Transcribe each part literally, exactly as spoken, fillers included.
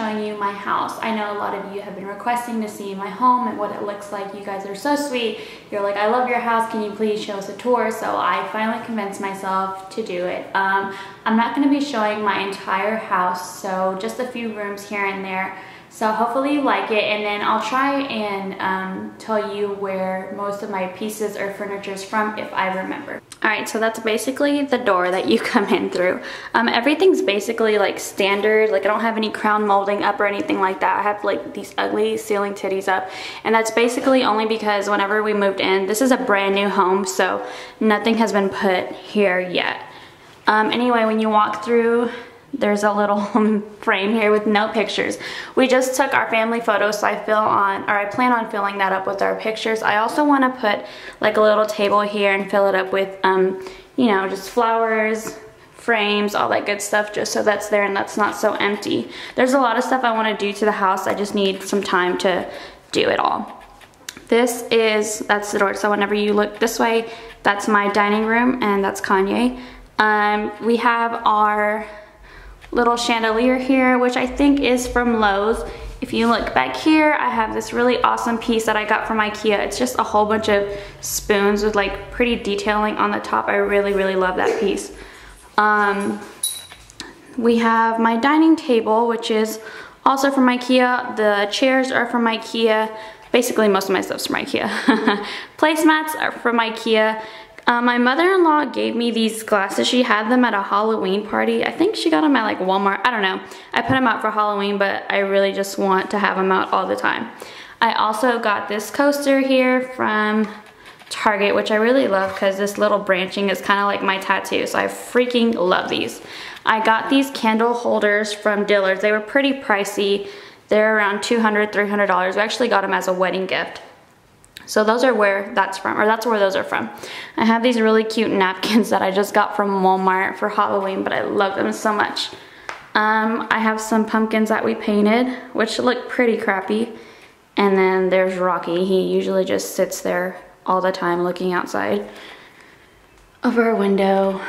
showing you my house. I know a lot of you have been requesting to see my home and what it looks like. You guys are so sweet. You're like, I love your house. Can you please show us a tour? So I finally convinced myself to do it. Um, I'm not going to be showing my entire house, so just a few rooms here and there. So hopefully you like it, and then I'll try and um, tell you where most of my pieces or furniture is from if I remember. Alright, so that's basically the door that you come in through. Um, everything's basically like standard, like I don't have any crown molding up or anything like that. I have like these ugly ceiling titties up, and that's basically only because whenever we moved in, this is a brand new home, so nothing has been put here yet. Um, anyway, when you walk through, there's a little frame here with no pictures. We just took our family photos, so I fill on, or I plan on filling that up with our pictures. I also want to put like a little table here and fill it up with, um, you know, just flowers, frames, all that good stuff, just so that's there and that's not so empty. There's a lot of stuff I want to do to the house. I just need some time to do it all. This is, that's the door, so whenever you look this way, that's my dining room, and that's Kanye. Um, we have our little chandelier here, which I think is from Lowe's. If you look back here, I have this really awesome piece that I got from IKEA. It's just a whole bunch of spoons with like pretty detailing on the top. I really, really love that piece. Um, we have my dining table, which is also from IKEA. The chairs are from IKEA. Basically, most of my stuff's from IKEA. Placemats are from IKEA. Uh, my mother-in-law gave me these glasses. She had them at a Halloween party. I think she got them at like Walmart. I don't know. I put them out for Halloween, but I really just want to have them out all the time. I also got this coaster here from Target, which I really love because this little branching is kind of like my tattoo. So I freaking love these. I got these candle holders from Dillard's. They were pretty pricey. They're around two hundred dollars, three hundred dollars. We actually got them as a wedding gift. So those are where that's from, or that's where those are from. I have these really cute napkins that I just got from Walmart for Halloween, but I love them so much. Um, I have some pumpkins that we painted, which look pretty crappy. And then there's Rocky. He usually just sits there all the time looking outside of our window.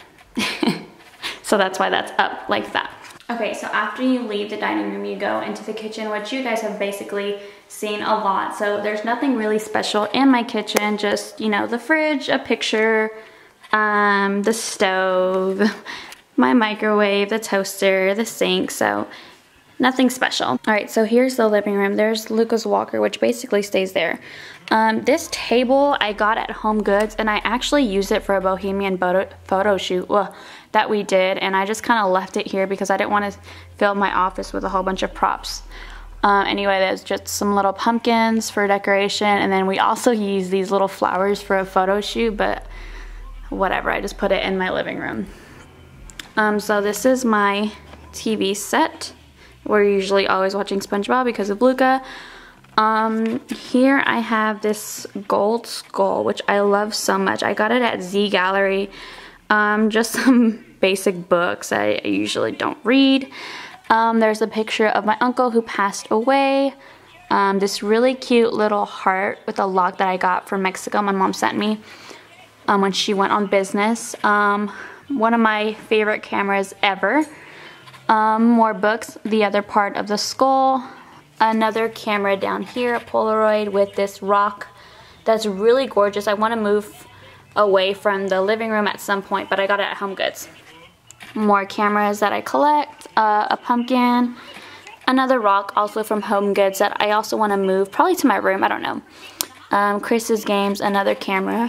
So that's why that's up like that. Okay, so after you leave the dining room, you go into the kitchen, which you guys have basically seen a lot. So there's nothing really special in my kitchen, just, you know, the fridge, a picture, um, the stove, my microwave, the toaster, the sink, so nothing special. All right, so here's the living room. There's Lucas Walker, which basically stays there. Um, this table I got at Home Goods, and I actually used it for a bohemian photo, photo shoot well, that we did, and I just kind of left it here because I didn't want to fill my office with a whole bunch of props. Um, anyway, there's just some little pumpkins for decoration, and then we also use these little flowers for a photo shoot, but whatever, I just put it in my living room. Um, so this is my T V set. We're usually always watching SpongeBob because of Luca. Um, here I have this gold skull, which I love so much. I got it at Z Gallery. Um, just some basic books I usually don't read. Um, there's a picture of my uncle who passed away. Um, this really cute little heart with a lock that I got from Mexico. My mom sent me um, when she went on business. Um, one of my favorite cameras ever. Um, more books. The other part of the skull. Another camera down here, a Polaroid with this rock that's really gorgeous. I want to move away from the living room at some point, but I got it at Home Goods. More cameras that I collect, uh, a pumpkin, another rock also from Home Goods that I also want to move probably to my room, I don't know. Um, Chris's Games, another camera,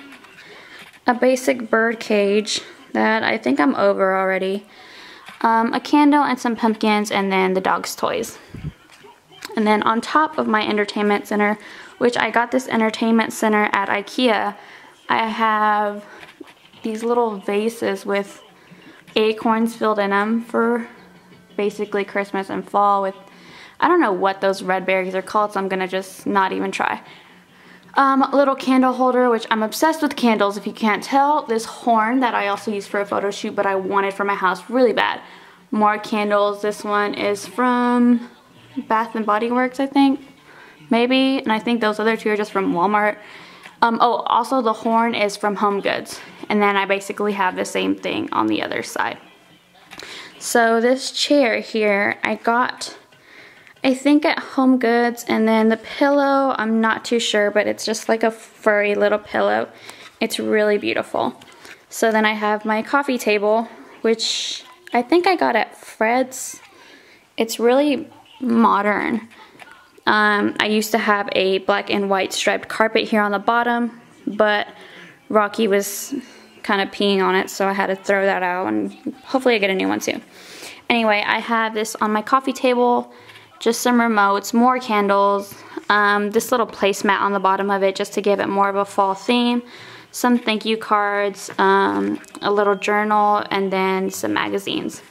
a basic bird cage that I think I'm over already, um, a candle and some pumpkins, and then the dog's toys. And then on top of my entertainment center, which I got this entertainment center at IKEA, I have these little vases with acorns filled in them for basically Christmas and fall with, I don't know what those red berries are called, so I'm going to just not even try. Um, a little candle holder, which I'm obsessed with candles if you can't tell. This horn that I also used for a photo shoot, but I wanted for my house really bad. More candles. This one is from Bath and Body Works, I think. Maybe. And I think those other two are just from Walmart. Um, oh, also the horn is from Home Goods. And then I basically have the same thing on the other side. So this chair here, I got, I think at Home Goods, and then the pillow, I'm not too sure, but it's just like a furry little pillow. It's really beautiful. So then I have my coffee table, which I think I got at Fred's. It's really modern. Um, I used to have a black and white striped carpet here on the bottom, but Rocky was kind of peeing on it, so I had to throw that out, and hopefully I get a new one soon. Anyway, I have this on my coffee table, just some remotes, more candles, um, this little placemat on the bottom of it just to give it more of a fall theme, some thank you cards, um, a little journal, and then some magazines.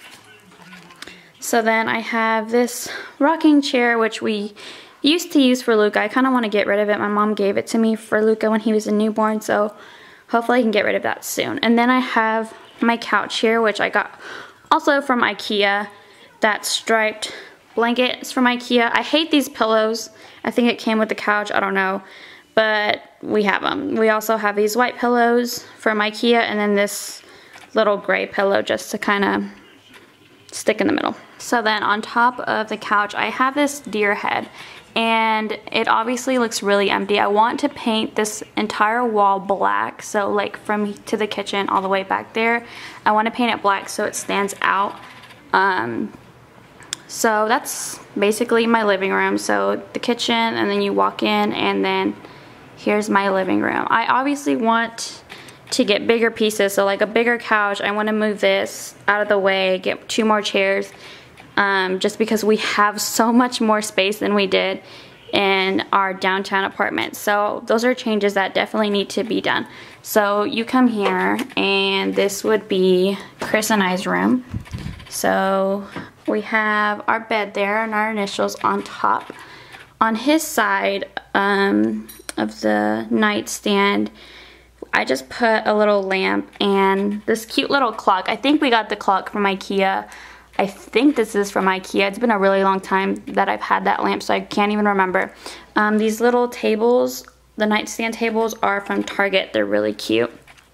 So then I have this rocking chair, which we used to use for Luca. I kind of want to get rid of it. My mom gave it to me for Luca when he was a newborn, so hopefully I can get rid of that soon. And then I have my couch here, which I got also from IKEA. That striped blanket is from IKEA. I hate these pillows. I think it came with the couch, I don't know. But we have them. We also have these white pillows from IKEA, and then this little gray pillow just to kind of stick in the middle. So then on top of the couch, I have this deer head, and it obviously looks really empty. I want to paint this entire wall black, so like from to the kitchen all the way back there, I want to paint it black so it stands out. Um, so that's basically my living room. So the kitchen, and then you walk in, and then here's my living room. I obviously want to get bigger pieces, so like a bigger couch. I want to move this out of the way, get two more chairs, um, just because we have so much more space than we did in our downtown apartment. So those are changes that definitely need to be done. So you come here, and this would be Chris and I's room. So we have our bed there and our initials on top. On his side um, of the nightstand, I just put a little lamp and this cute little clock. I think we got the clock from IKEA. I think this is from IKEA. It's been a really long time that I've had that lamp, so I can't even remember. Um, these little tables, the nightstand tables, are from Target. They're really cute.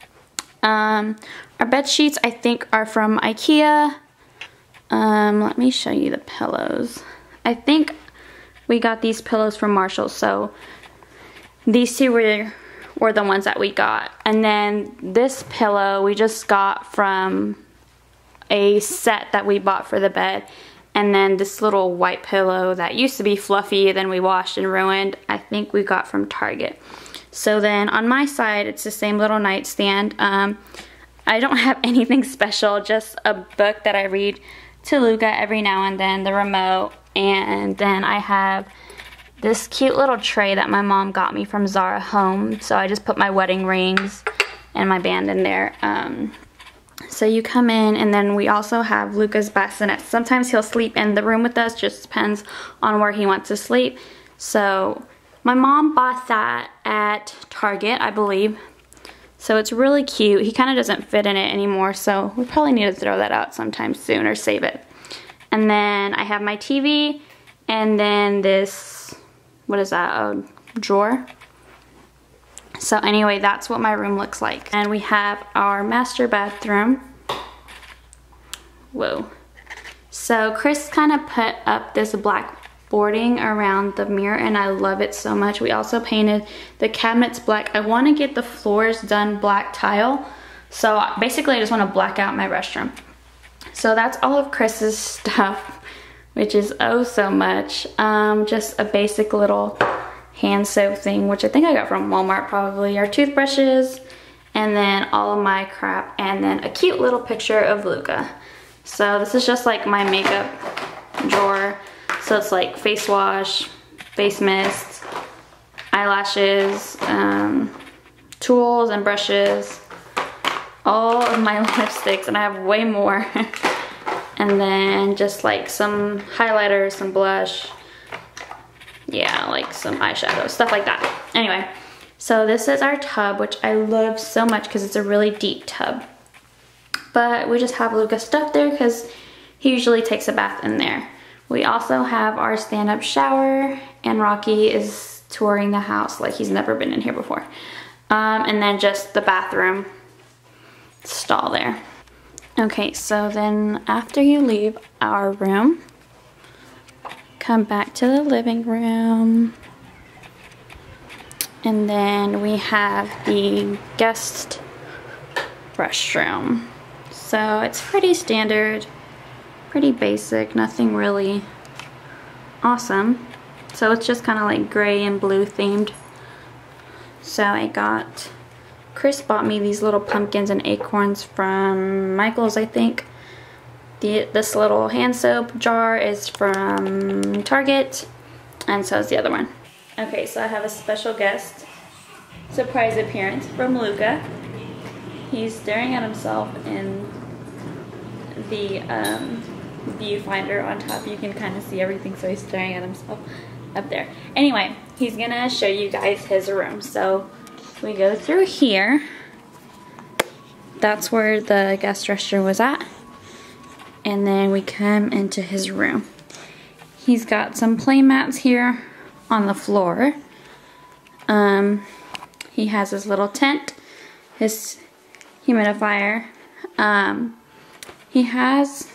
Um, our bed sheets, I think, are from IKEA. Um, let me show you the pillows. I think we got these pillows from Marshall, so these two were, were the ones that we got. And then this pillow we just got from a set that we bought for the bed. And then this little white pillow that used to be fluffy, then we washed and ruined, I think we got from Target. So then on my side, it's the same little nightstand. Um, I don't have anything special, just a book that I read to Luca every now and then, the remote, and then I have this cute little tray that my mom got me from Zara Home. So I just put my wedding rings and my band in there. Um, so you come in, and then we also have Luca's bassinet. Sometimes he'll sleep in the room with us, just depends on where he wants to sleep. So my mom bought that at Target, I believe. So it's really cute. He kind of doesn't fit in it anymore, so we probably need to throw that out sometime soon or save it. And then I have my T V, and then this, what is that, a drawer? So anyway, that's what my room looks like. And we have our master bathroom. Whoa. So Chris kind of put up this black boarding around the mirror, and I love it so much. We also painted the cabinets black. I want to get the floors done black tile. So basically I just want to black out my restroom. So that's all of Chris's stuff, which is oh so much. Um, just a basic little hand soap thing, which I think I got from Walmart probably. Our toothbrushes, and then all of my crap, and then a cute little picture of Luca. So this is just like my makeup drawer. So it's like face wash, face mist, eyelashes, um, tools and brushes, all of my lipsticks, and I have way more. And then just like some highlighters, some blush, yeah, like some eyeshadow, stuff like that. Anyway, so this is our tub, which I love so much because it's a really deep tub. But we just have Luca stuff there because he usually takes a bath in there. We also have our stand-up shower, and Rocky is touring the house like he's never been in here before. Um, and then just the bathroom stall there. Okay, so then after you leave our room, come back to the living room. And then we have the guest restroom. So it's pretty standard, pretty basic, nothing really awesome. So it's just kind of like gray and blue themed. So I got, Chris bought me these little pumpkins and acorns from Michael's, I think. The, this little hand soap jar is from Target, and so is the other one. Okay, so I have a special guest surprise appearance from Luca. He's staring at himself in the um, viewfinder on top. You can kind of see everything, so he's staring at himself up there. Anyway, he's gonna show you guys his room. So we go through here. That's where the guest restroom was at. And then we come into his room. He's got some play mats here on the floor. Um, he has his little tent, his humidifier. Um, he has,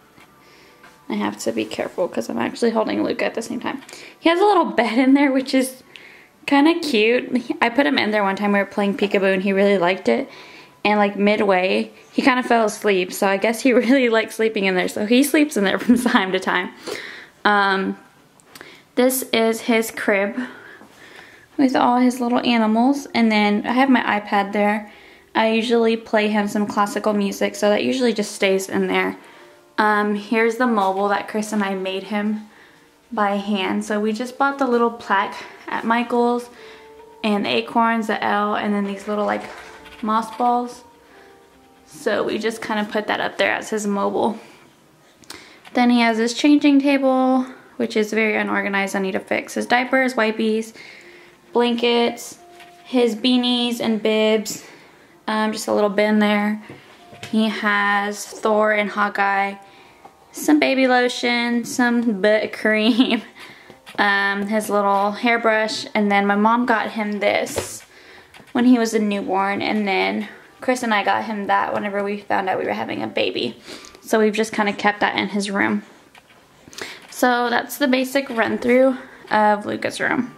I have to be careful because I'm actually holding Luca at the same time. He has a little bed in there, which is kind of cute. I put him in there one time. We were playing peekaboo and he really liked it. And like midway, he kind of fell asleep. So I guess he really likes sleeping in there. So he sleeps in there from time to time. Um, this is his crib with all his little animals. And then I have my iPad there. I usually play him some classical music. So that usually just stays in there. Um, here's the mobile that Chris and I made him by hand. So we just bought the little plaque at Michael's. And the acorns, the L, and then these little like moss balls. So we just kind of put that up there as his mobile. Then he has his changing table, which is very unorganized. I need to fix his diapers, wipies, blankets, his beanies and bibs. Um, just a little bin there. He has Thor and Hawkeye, some baby lotion, some butt cream, um, his little hairbrush, and then my mom got him this when he was a newborn, and then Chris and I got him that whenever we found out we were having a baby. So we've just kind of kept that in his room. So that's the basic run through of Luca's room.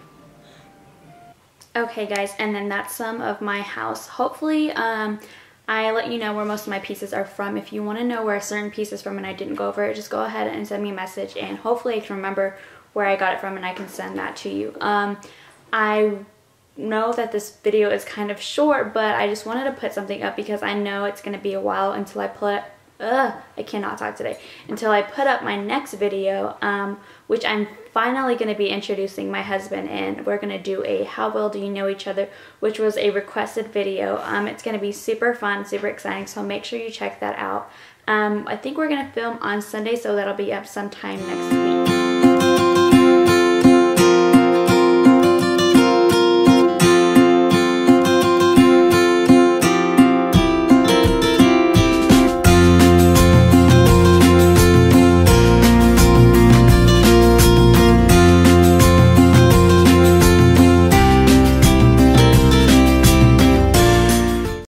Okay guys, and then that's some of my house. Hopefully um, I let you know where most of my pieces are from. If you want to know where a certain piece is from and I didn't go over it, just go ahead and send me a message, and hopefully I can remember where I got it from and I can send that to you. Um, I know that this video is kind of short, but I just wanted to put something up because I know it's going to be a while until I put Ugh, I cannot talk today. Until I put up my next video, um, which I'm finally going to be introducing my husband in. We're going to do a How Well Do You Know Each Other, which was a requested video. Um, it's going to be super fun, super exciting, so make sure you check that out. Um, I think we're going to film on Sunday, so that'll be up sometime next week.